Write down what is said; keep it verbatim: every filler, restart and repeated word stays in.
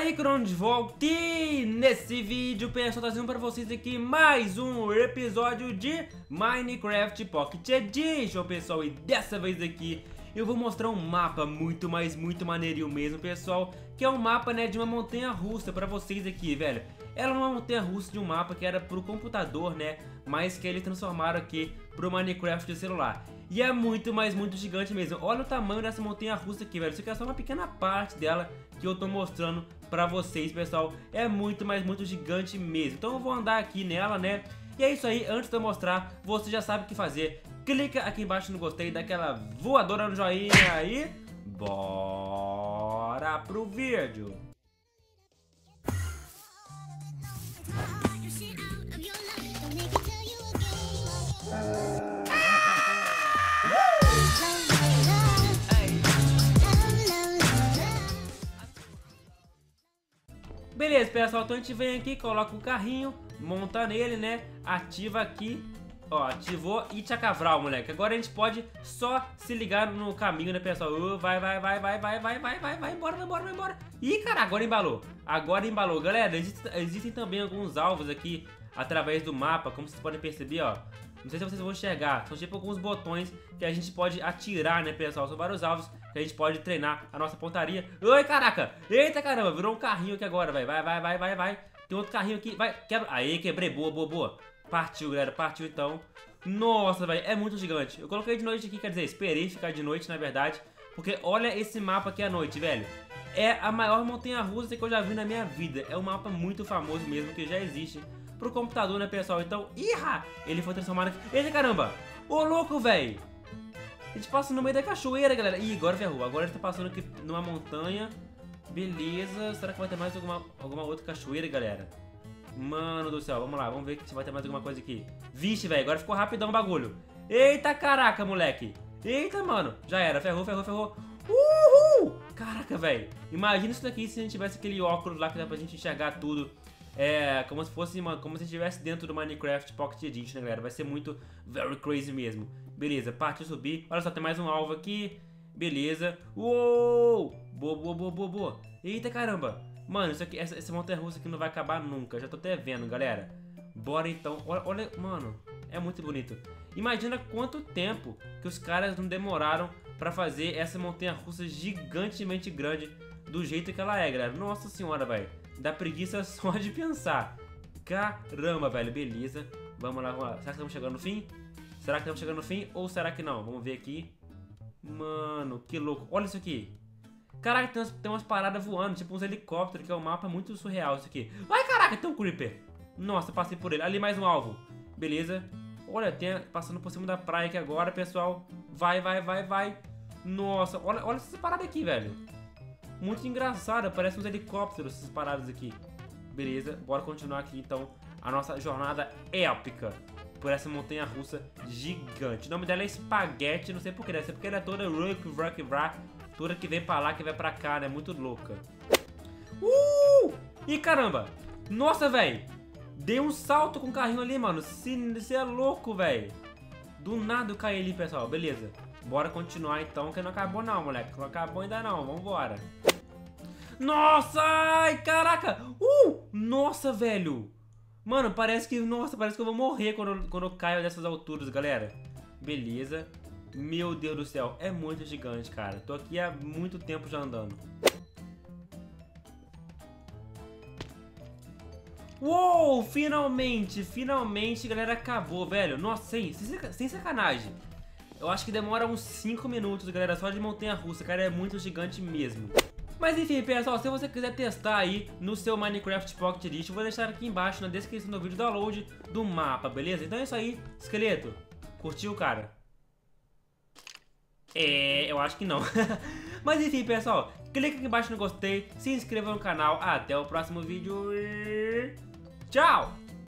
aí, Crono de volta, e nesse vídeo, pessoal, trazendo para vocês aqui mais um episódio de Minecraft Pocket Edition, pessoal. E dessa vez aqui eu vou mostrar um mapa muito, mas muito maneirinho mesmo, pessoal, que é um mapa, né, de uma montanha-russa para vocês aqui, velho. Era uma montanha-russa de um mapa que era pro computador, né, mas que eles transformaram aqui pro Minecraft de celular. E é muito, mas muito gigante mesmo. Olha o tamanho dessa montanha-russa aqui, velho. Isso aqui é só uma pequena parte dela que eu tô mostrando pra vocês, pessoal. É muito, mas muito gigante mesmo. Então eu vou andar aqui nela, né? E é isso aí. Antes de eu mostrar, você já sabe o que fazer. Clica aqui embaixo no gostei, dá aquela voadora no joinha aí. Bora pro vídeo. Beleza, pessoal, então a gente vem aqui, coloca o carrinho, monta nele, né? Ativa aqui, ó, ativou e tchacavral, moleque. Agora a gente pode só se ligar no caminho, né, pessoal? Uh, vai, vai, vai, vai, vai, vai, vai, vai, vai embora, vai embora, vai embora. Ih, cara, agora embalou. Agora embalou. Galera, existem, existem também alguns alvos aqui através do mapa, como vocês podem perceber, ó. Não sei se vocês vão enxergar, são tipo alguns botões que a gente pode atirar, né, pessoal? São vários alvos que a gente pode treinar a nossa pontaria. Ai, caraca! Eita, caramba, virou um carrinho aqui agora, vai, vai, vai, vai, vai, vai. Tem outro carrinho aqui, vai, quebra. Aí, quebrei, boa, boa, boa. Partiu, galera, partiu então. Nossa, velho, é muito gigante. Eu coloquei de noite aqui, quer dizer, esperei ficar de noite, na verdade, porque olha esse mapa aqui à noite, velho. É a maior montanha-russa que eu já vi na minha vida. É um mapa muito famoso mesmo, que já existe pro computador, né, pessoal? Então, irra! Ele foi transformado aqui. Eita, caramba! Ô, louco, velho! A gente passa no meio da cachoeira, galera. Ih, agora ferrou. Agora a gente tá passando aqui numa montanha. Beleza. Será que vai ter mais alguma, alguma outra cachoeira, galera? Mano do céu, vamos lá. Vamos ver se vai ter mais alguma coisa aqui. Vixe, velho. Agora ficou rapidão o bagulho. Eita, caraca, moleque. Eita, mano. Já era. Ferrou, ferrou, ferrou. Uhul! Caraca, velho. Imagina isso daqui se a gente tivesse aquele óculos lá que dá pra gente enxergar tudo. É, como se fosse, mano, como se estivesse dentro do Minecraft Pocket Edition, né, galera? Vai ser muito very crazy mesmo. Beleza, partiu subir. Olha só, tem mais um alvo aqui. Beleza. Uou! Boa, boa, boa, boa, boa. Eita, caramba. Mano, isso aqui, essa, essa montanha-russa aqui não vai acabar nunca. Já tô até vendo, galera. Bora então. Olha, olha, mano, é muito bonito. Imagina quanto tempo que os caras não demoraram pra fazer essa montanha-russa gigantemente grande do jeito que ela é, galera. Nossa senhora, velho. Dá preguiça só de pensar. Caramba, velho, beleza. Vamos lá, vamos lá. Será que estamos chegando no fim? Será que estamos chegando no fim ou será que não? Vamos ver aqui. Mano, que louco. Olha isso aqui. Caraca, tem umas, tem umas paradas voando, tipo uns helicópteros, que é um mapa muito surreal isso aqui. Ai, caraca, tem um creeper. Nossa, passei por ele. Ali mais um alvo. Beleza. Olha, tem passando por cima da praia aqui agora, pessoal. Vai, vai, vai, vai. Nossa, olha, olha essa parada aqui, velho. Muito engraçada, parece uns helicópteros essas paradas aqui. Beleza, bora continuar aqui então a nossa jornada épica por essa montanha-russa gigante. O nome dela é Espaguete, não sei porquê, deve ser porque ela é toda rock, rock, rock, toda que vem pra lá, que vai pra cá, né? Muito louca. Uh! Ih, caramba! Nossa, velho! Dei um salto com o carrinho ali, mano. Você é louco, velho. Do nada eu caí ali, pessoal. Beleza. Bora continuar então, que não acabou não, moleque. Não acabou ainda não, vambora. Nossa, ai, caraca. Uh, nossa, velho. Mano, parece que, nossa, parece que eu vou morrer quando, quando eu caio dessas alturas, galera. Beleza. Meu Deus do céu, é muito gigante, cara. Tô aqui há muito tempo já andando. Uou, finalmente, finalmente, galera, acabou, velho. Nossa, sem, sem sacanagem. Eu acho que demora uns cinco minutos, galera, só de montanha-russa, cara, é muito gigante mesmo. Mas enfim, pessoal, se você quiser testar aí no seu Minecraft Pocket Edition, eu vou deixar aqui embaixo na descrição do vídeo o download do mapa, beleza? Então é isso aí, esqueleto. Curtiu, cara? É, eu acho que não. Mas enfim, pessoal, clica aqui embaixo no gostei, se inscreva no canal. Até o próximo vídeo e... tchau!